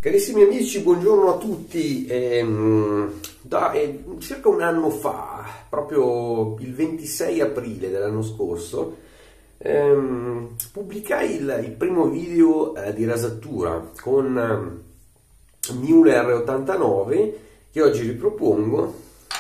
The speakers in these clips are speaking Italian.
Carissimi amici, buongiorno a tutti. Da circa un anno fa, proprio il 26 aprile dell'anno scorso, pubblicai il primo video di rasatura con Miele R89 che oggi ripropongo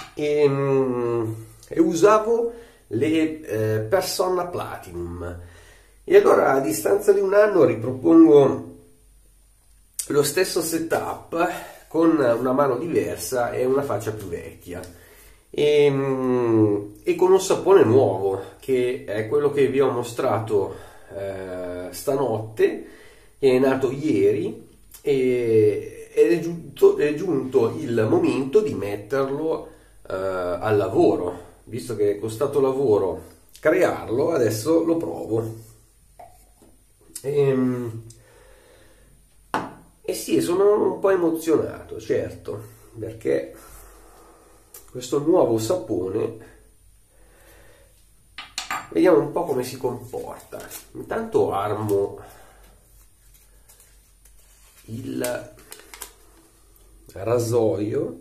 e usavo le Personna Platinum. E allora, a distanza di un anno, ripropongo lo stesso setup con una mano diversa e una faccia più vecchia e con un sapone nuovo, che è quello che vi ho mostrato stanotte, che è nato ieri, ed è giunto il momento di metterlo al lavoro. Visto che è costato lavoro crearlo, adesso lo provo. E sì, sono un po' emozionato, certo, perché questo nuovo sapone, vediamo un po' come si comporta. Intanto armo il rasoio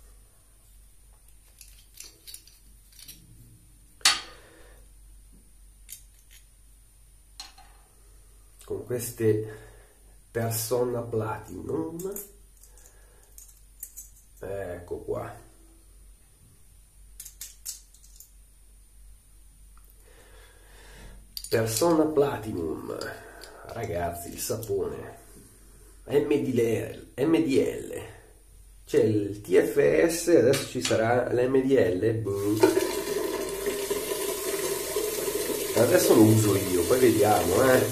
con queste Personna Platinum. Ecco qua. Personna Platinum, ragazzi, il sapone MDL. C'è il TFS, adesso ci sarà l'MDL. Adesso lo uso io, poi vediamo,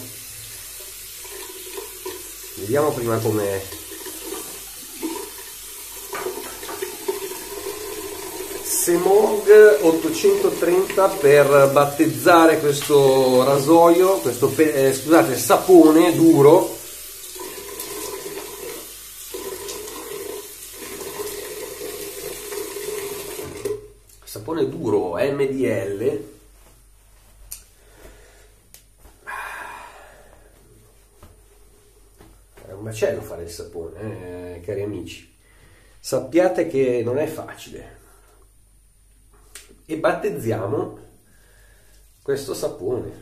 Vediamo prima com'è. Semog 830 per battezzare questo rasoio, scusate, sapone duro. Sapone duro MDL. Un macello fare il sapone, cari amici. Sappiate che non è facile. E battezziamo questo sapone.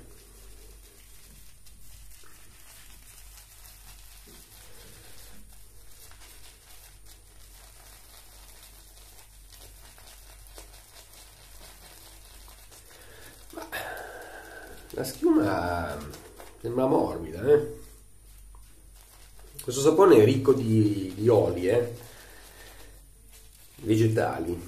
La schiuma sembra morbida, Questo sapone è ricco di oli, vegetali.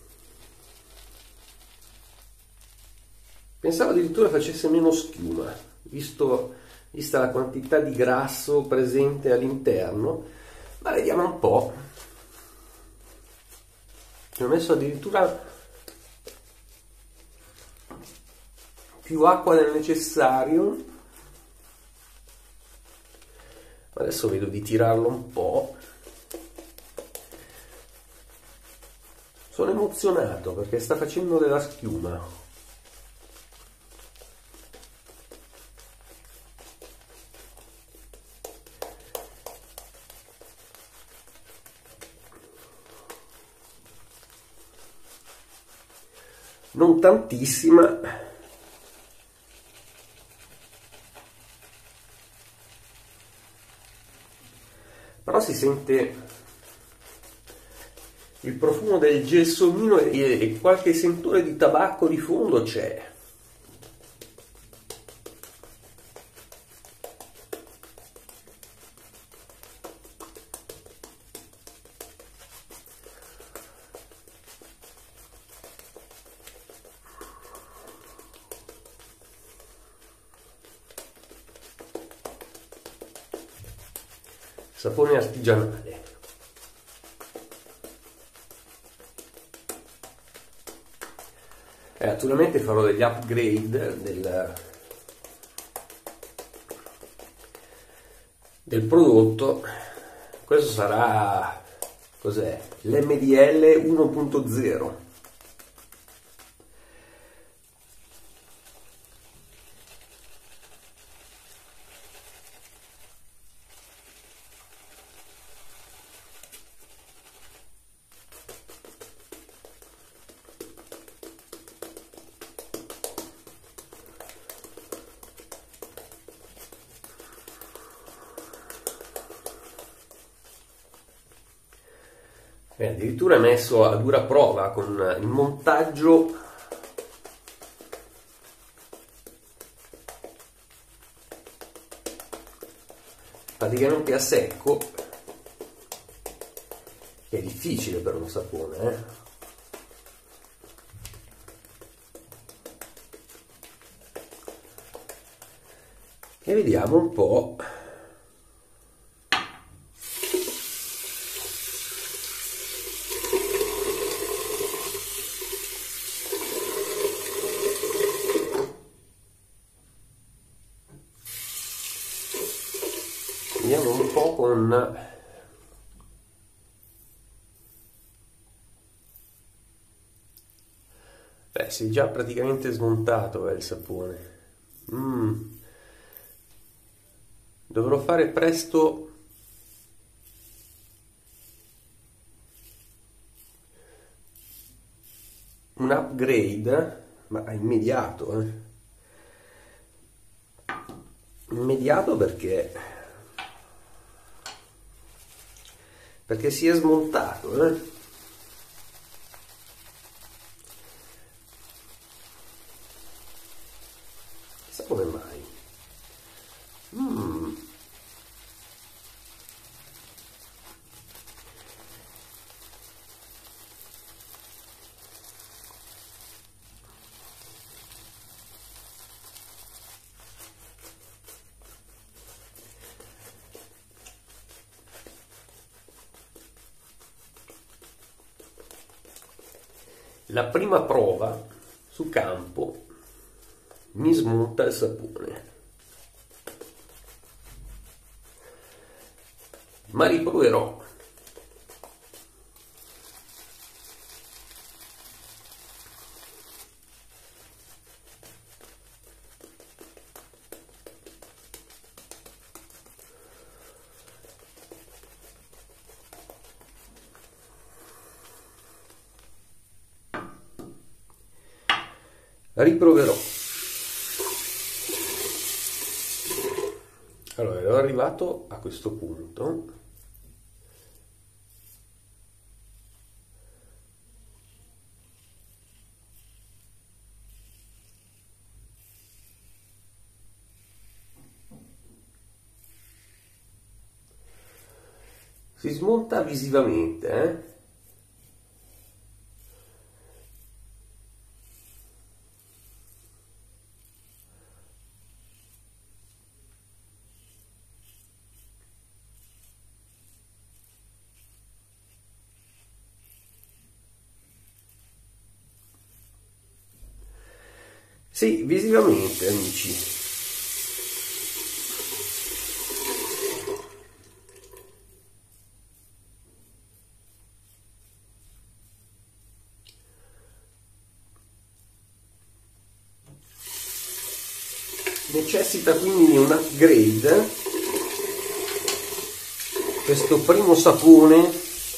Pensavo addirittura facesse meno schiuma, vista la quantità di grasso presente all'interno, ma vediamo un po'. Ci ho messo addirittura più acqua del necessario. Adesso vedo di tirarlo un po'. Sono emozionato perché sta facendo della schiuma. Non tantissima. Però si sente il profumo del gelsomino e qualche sentore di tabacco di fondo c'è. Sapone artigianale. Naturalmente farò degli upgrade del prodotto. Questo sarà, cos'è? L'MDL 1.0. Addirittura è messo a dura prova con il montaggio praticamente a secco, che è difficile per un sapone, E vediamo un po'. Vediamo un po' con si è già praticamente smontato il sapone. Dovrò fare presto un upgrade, ma immediato, immediato perché si è smontato, Chissà come mai. La prima prova su campo mi smonta il sapone, ma riproverò. Riproverò. Allora, ero arrivato a questo punto. Si smonta visivamente, Sì, visivamente, amici. Necessita quindi di un upgrade questo primo sapone.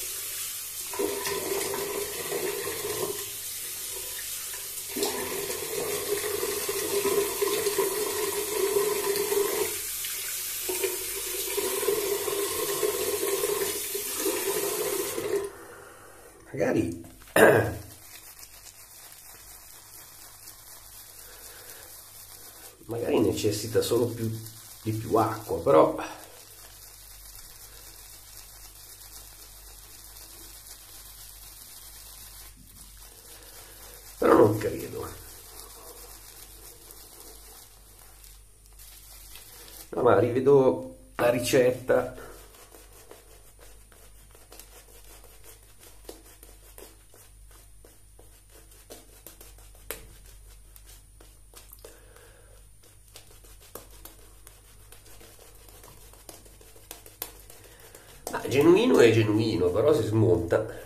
Magari necessita solo di più acqua, però non credo. No, ma rivedo la ricetta. Genuino è genuino, però si smonta.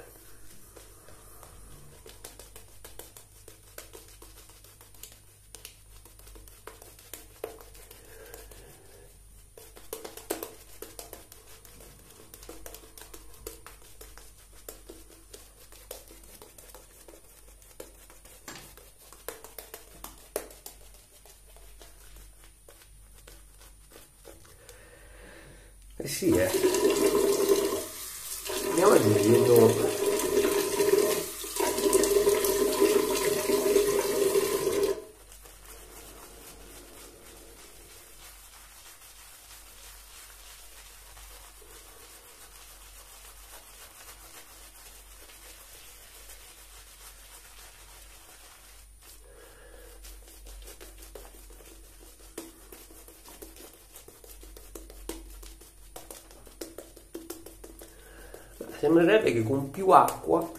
Eh sì, Andiamo aggiungendo sembrerebbe che con più acqua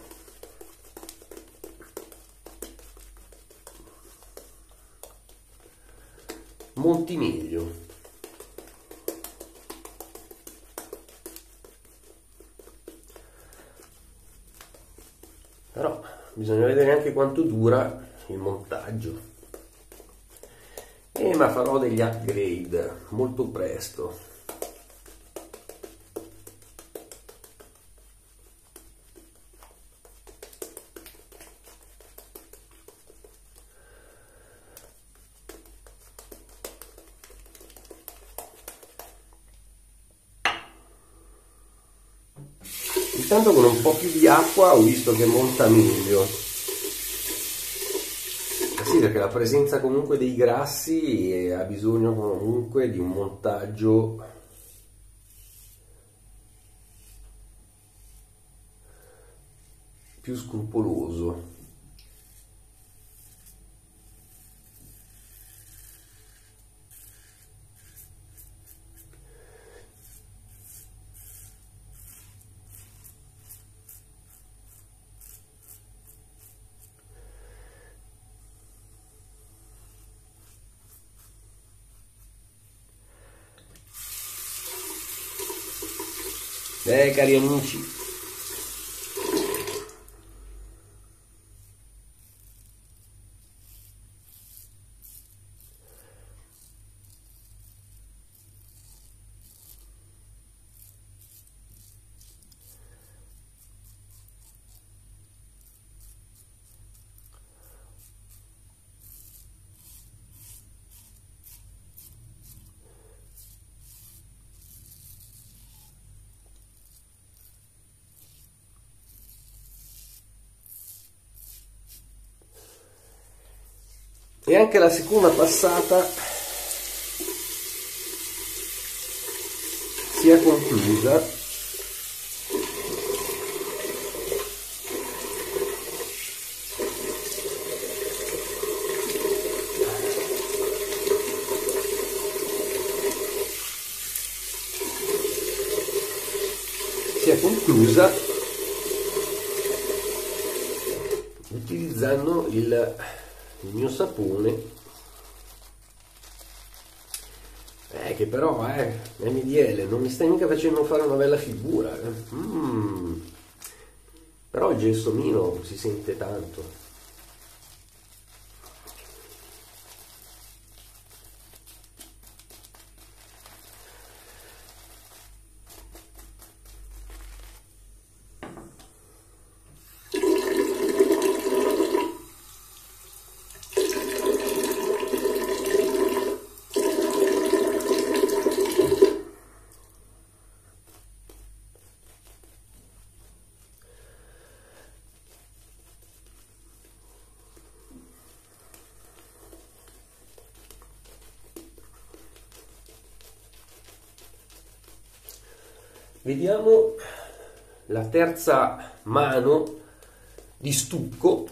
monti meglio. Però bisogna vedere anche quanto dura il montaggio. Ma farò degli upgrade molto presto. Intanto con un po' più di acqua ho visto che monta meglio. Sì, perché la presenza comunque dei grassi ha bisogno comunque di un montaggio più scrupoloso. Cari amici, e anche la seconda passata si è conclusa. Utilizzando il mio sapone, che però MDL non mi stai mica facendo fare una bella figura, però il gelsomino si sente tanto. Vediamo la terza mano di stucco.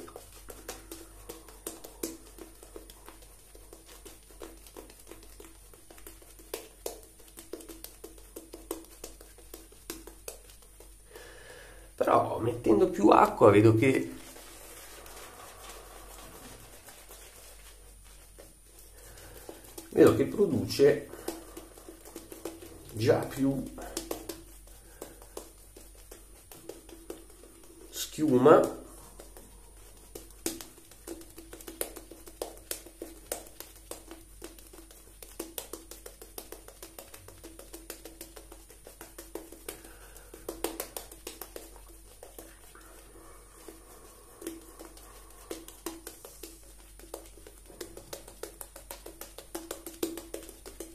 Però mettendo più acqua vedo che produce già più schiuma.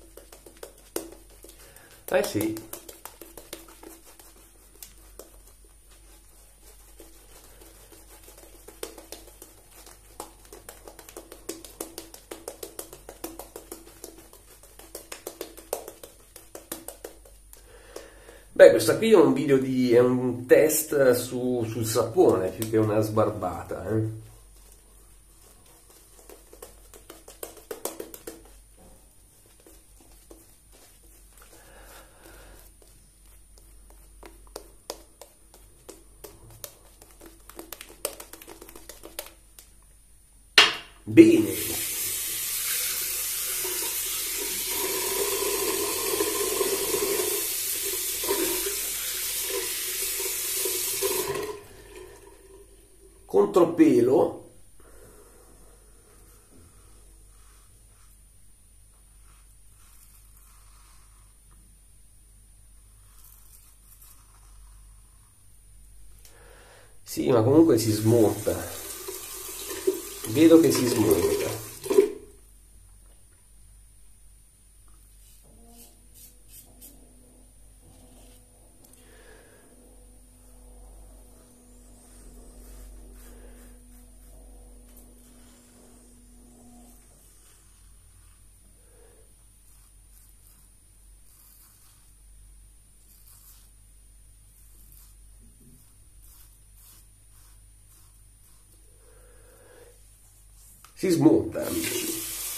Sì. Beh, questo qui è un video è un test sul sapone più che una sbarbata, Bene. Contropelo. Sì, ma comunque si smonta. Vedo che si smonta. Si smonta, amici.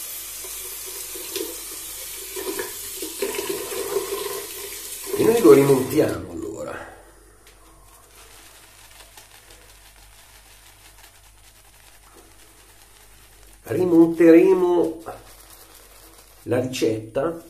E noi lo rimontiamo allora. Rimonteremo la ricetta.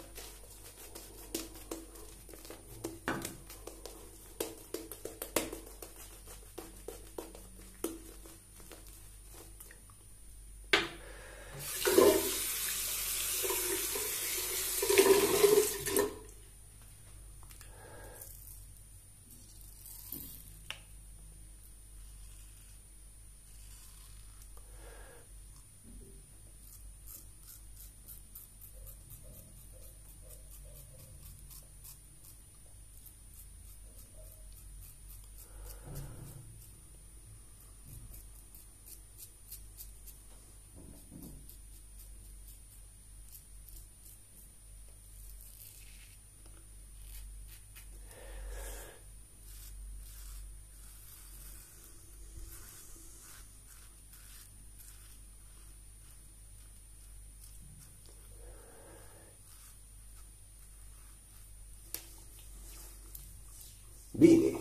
Bene.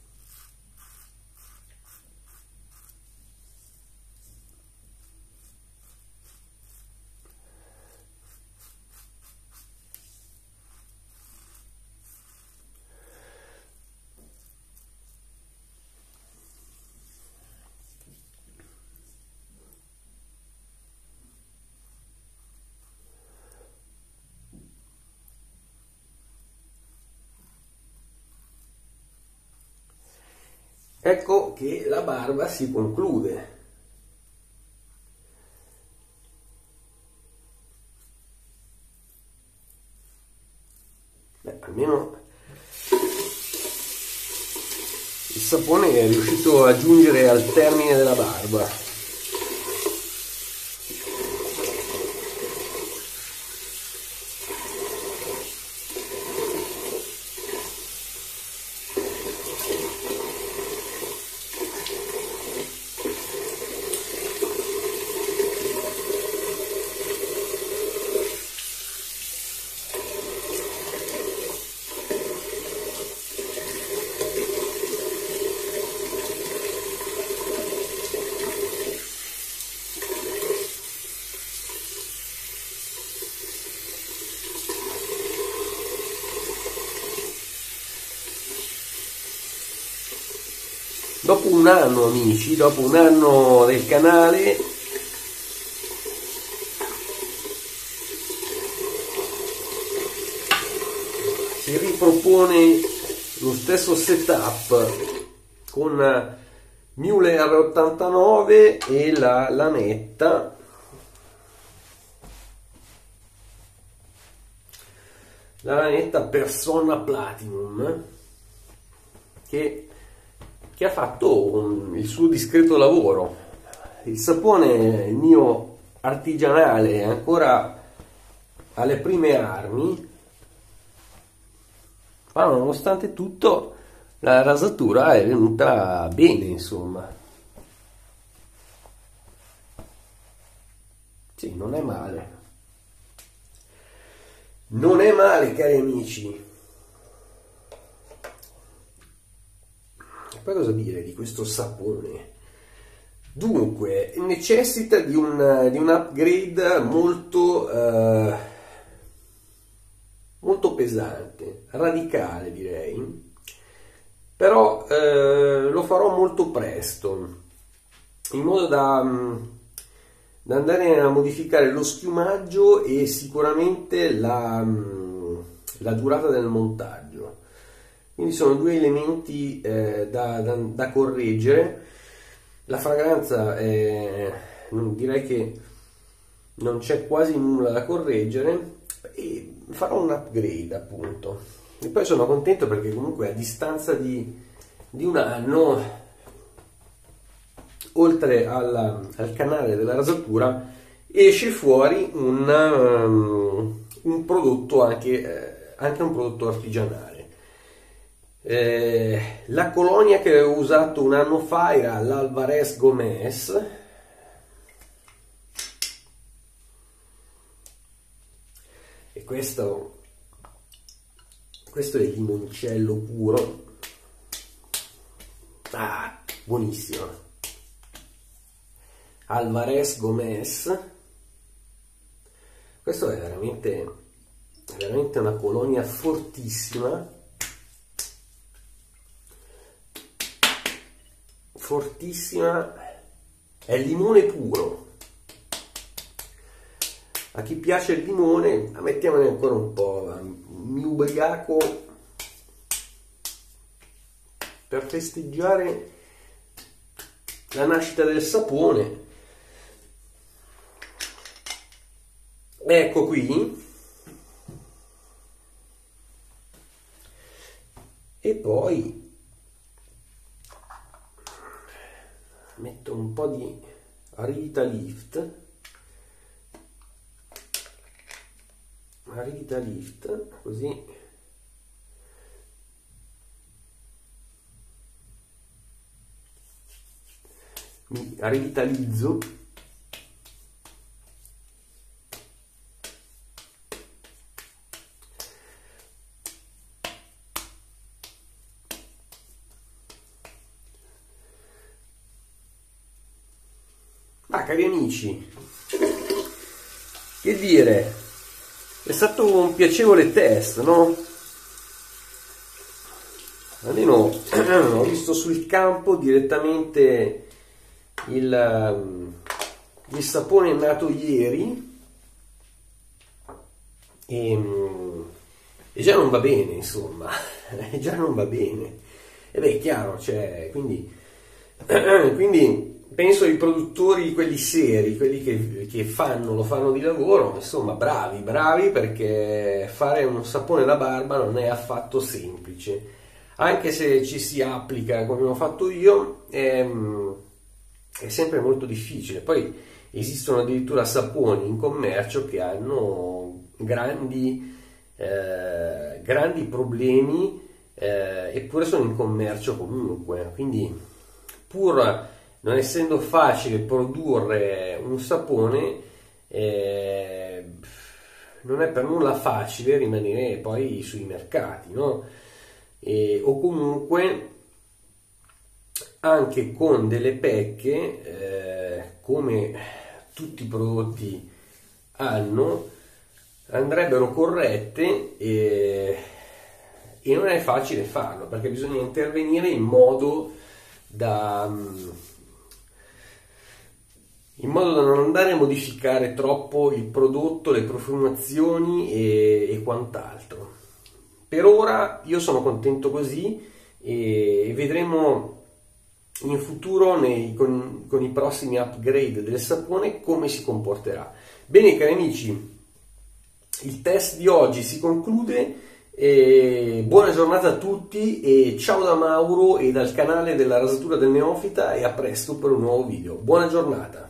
Ecco che la barba si conclude. Beh, almeno il sapone è riuscito a giungere al termine della barba. Dopo un anno, amici, dopo un anno del canale, si ripropone lo stesso setup con Mueller 89 e la lanetta. La lanetta Personna Platinum che ha fatto il suo discreto lavoro. Il sapone, il mio artigianale, è ancora alle prime armi, ma nonostante tutto la rasatura è venuta bene, insomma. Sì, non è male. Non è male, cari amici. Poi cosa dire di questo sapone? Dunque, necessita di un upgrade molto pesante, radicale direi, però lo farò molto presto, in modo da andare a modificare lo schiumaggio e sicuramente la durata del montaggio. Quindi sono due elementi da correggere. La fragranza direi che non c'è quasi nulla da correggere e farò un upgrade, appunto. E poi sono contento perché comunque a distanza di un anno, oltre al canale della rasatura, esce fuori un prodotto anche un prodotto artigianale. La colonia che ho usato un anno fa era l'Alvarez Gomez, e questo è il limoncello puro. Buonissimo. Alvarez Gomez, questo è veramente una colonia fortissima, è limone puro. A chi piace il limone, mettiamone ancora un po', mi ubriaco per festeggiare la nascita del sapone. Ecco qui. E poi metto un po' di Revitalift, così mi rivitalizzo. Cari amici, che dire, è stato un piacevole test, no? Almeno ho visto sul campo direttamente il sapone nato ieri e già non va bene, insomma, già non va bene. E beh, è chiaro, cioè, quindi penso ai produttori, quelli seri, quelli che lo fanno di lavoro, insomma, bravi, perché fare un sapone da barba non è affatto semplice, anche se ci si applica come ho fatto io, è sempre molto difficile. Poi esistono addirittura saponi in commercio che hanno grandi problemi, eppure sono in commercio comunque, quindi pur non essendo facile produrre un sapone, non è per nulla facile rimanere poi sui mercati, no? O comunque anche con delle pecche, come tutti i prodotti andrebbero corrette, e non è facile farlo perché bisogna intervenire in modo da non andare a modificare troppo il prodotto, le profumazioni e quant'altro. Per ora io sono contento così e vedremo in futuro con i prossimi upgrade del sapone come si comporterà. Bene, cari amici, il test di oggi si conclude. Buona giornata a tutti e ciao da Mauro e dal canale della Rasatura del Neofita, e a presto per un nuovo video. Buona giornata.